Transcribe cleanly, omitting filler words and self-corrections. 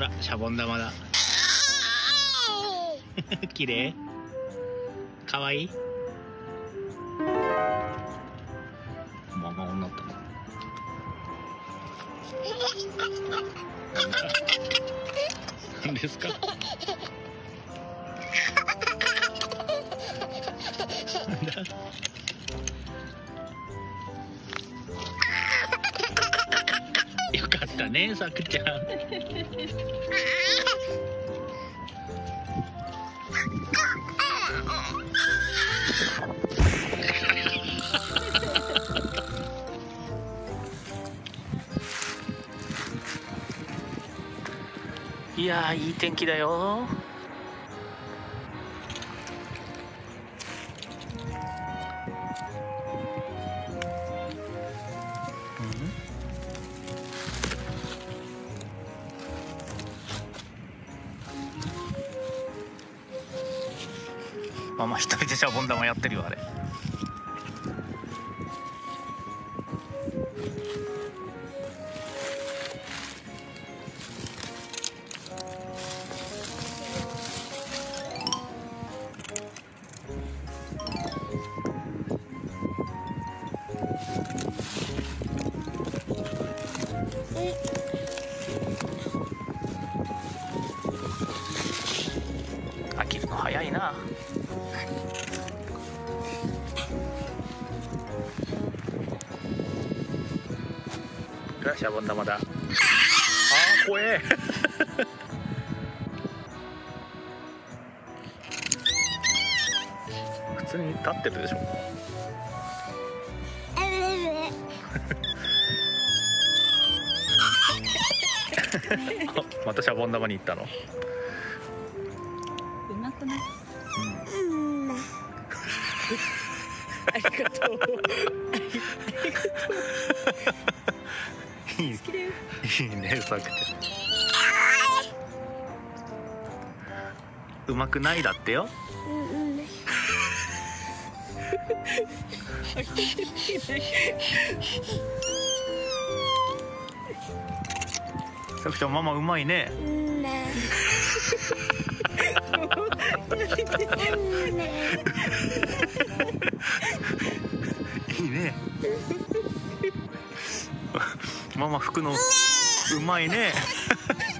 ら、シャボン玉だ。綺麗。かわいい。ママ女だったな。何ですか。よかったね、さくちゃん。いやー、いい天気だよ。ママ一人でシャボン玉やってるよ、あれ。飽きるの早いな。シャボン玉だ。あー、怖え。普通に立ってるでしょ。またシャボン玉に行ったの。 うまくない？ありがとう。 いいね、さくちゃん。うまくないだってよ。さくちゃん、ママうまいね。いいね。ママ吹くのうまいね。